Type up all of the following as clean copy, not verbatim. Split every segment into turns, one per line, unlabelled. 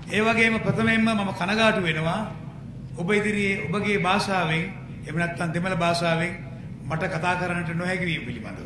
ඒ වගේම ප්‍රථමයෙන්ම මම කනගාටු වෙනවා ඔබ ඉදිරියේ ඔබගේ භාෂාවෙන් එහෙම නැත්නම් දෙමළ භාෂාවෙන් මට කතා කරන්නට නොහැකි වීම පිළිබඳව.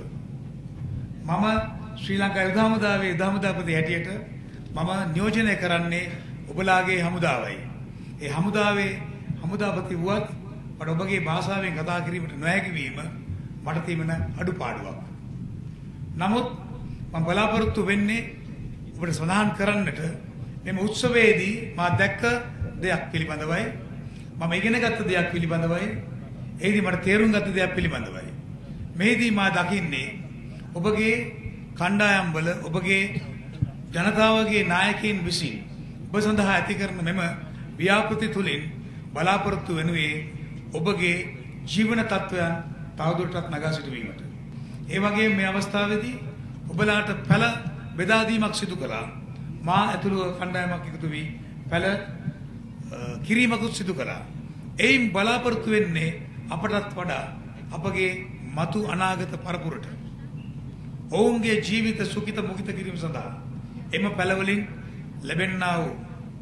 මම ශ්‍රී ලංකා යුද හමුදාවේ යුද හමුදාපති හැටියට මම නියෝජනය කරන්නේ ඔබලාගේ හමුදාවයි. ඒ හමුදාවේ හමුදාපති වුවත් මට ඔබගේ භාෂාවෙන් කතා කිරීමට නොහැකි වීම මට තිබෙන අඩුපාඩුවක්. නමුත් මම බලාපොරොත්තු වෙන්නේ ඔබට සඳහන් කරන්නට මෙම උත්සවයේදී මා දැක්ක දෙයක් පිළිබඳවයි මම ඉගෙන ගත්ත දෙයක් පිළිබඳවයි එහිදී මට තේරුම් ගත්ත දෙයක් පිළිබඳවයි. මෙහිදී මා දකින්නේ ඔබගේ කණ්ඩායම්වල ඔබගේ ජනතාවගේ නායකයින් විසින් ඔබ සඳහා ඇති කරන මෙම ව්‍යාපෘති තුලින් බලාපොරොත්තු වෙනුවේ ඔබගේ ජීවන තත්ත්වයන් තවදුරටත් නගා සිටුවීමට. ඒ වගේම මේ අවස්ථාවේදී ඔබලාට පැල බෙදා දීමක් සිදු කළා. මා ඇතුළු කණ්ඩායමක් එකතු වී පැල කිරීමකුත් සිදු කළා. එයින් බලාපොරොත්තු වෙන්නේ අපටත් වඩා අපගේ මතු අනාගත පරපුරට ඔවුන්ගේ ජීවිත සුඛිත මුඛිත කිරීම සඳහා එම පැලවලින් ලැබෙන්නා වූ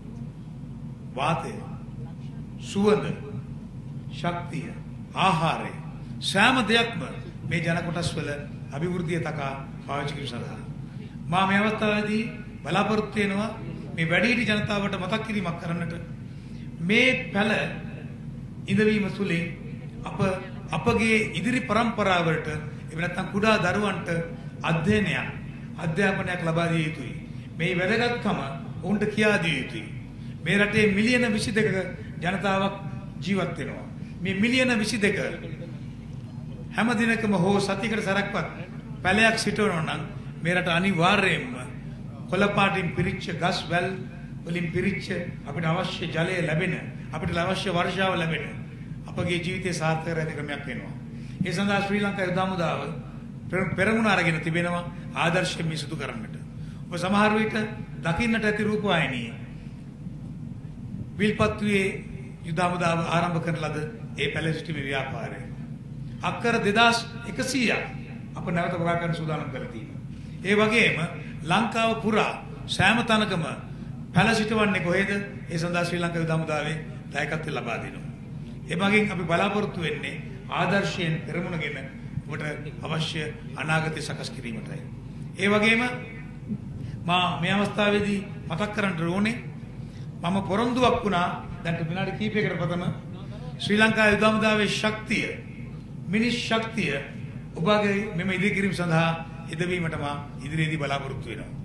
වාතය, සුවඳ, ශක්තිය, ආහාරය සෑම දෙයක්ම මේ ජන කොටස් වල අභිවෘද්ධිය තකා පාවිච්චි කිරීම සඳහා මා මේ අවස්ථාවේදී බලාපොරොත්තු වෙනවා මේ වැඩිහිටි ජනතාවට මතක් කිරීමක් කරන්නට මේ පැල ඉඳවීම තුළින් අපගේ ඉදිරි පරම්පරාවලට එහෙම නැත්නම් කුඩා දරුවන්ට අධ්‍යාපනයක් ලබා දිය යුතුයි. මේ වැදගත්කම ඔවුන්ට කියා දිය යුතුයි. මේ රටේ මිලියන 22ක ජනතාවක් ජීවත් වෙනවා. මේ මිලියන 22 හැම දිනකම හෝ සතියකට සැරක්වත් පැලයක් සිටවනවා නම් මේ රට අනිවාර්යයෙන්ම කොළපාටින් පිරිච්ච ගස් වැල් වලින් පිරිච්ච අපිට අවශ්‍ය ජලය ලැබෙන අපිට අවශ්‍ය වර්ෂාව ලැබෙන අපගේ ජීවිතය සාර්ථක කර ඇති ක්‍රමයක් වෙනවා. ඒ සඳහා ශ්‍රී ලංකා යුද හමුදාව පෙරමුණ අරගෙන තිබෙනවා ආදර්ශයෙන් මේ සිදු කරන්නට. ඔබ සමහර විට දකින්නට ඇති රූපවාහිනියේ විල්පත්තුවේ යුද හමුදාව ආරම්භ කරන ලද ඒ පැලැස්ටීමේ ව්‍යාපාරය අක්කර 2100ක් අප නැවත වගා කරන්න සූදානම් කරලා තියෙනවා. ඒ වගේම ලංකාව පුරා සෑම තැනකම පැල සිටවන්නේ කොහෙද? ඒ සඳහා ශ්‍රී ලංකා යුද හමුදාවේ දායකත්වය ලබා දෙනවා. ඒ වගේම අපි බලාපොරොත්තු වෙන්නේ ආදර්ශයෙන් පෙරමුණගෙන ඔබට අවශ්‍ය අනාගතය සකස් කිරීමටයි. ඒ වගේම මා මේ අවස්ථාවේදී මතක් කරන්න ඕනේ මම පොරොන්දුවක් වුණා දැන් විනාඩි කිහිපයකට ප්‍රථම ශ්‍රී ලංකා යුද හමුදාවේ ශක්තිය මිනිස් ශක්තිය ඔබගේ මෙම ඉදිරි කිරීම සඳහා ඉදවීමට මා ඉදිරියේදී බලාපොරොත්තු වෙනවා.